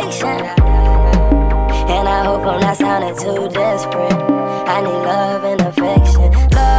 addiction. And I hope I'm not sounding too desperate. I need love and affection. Love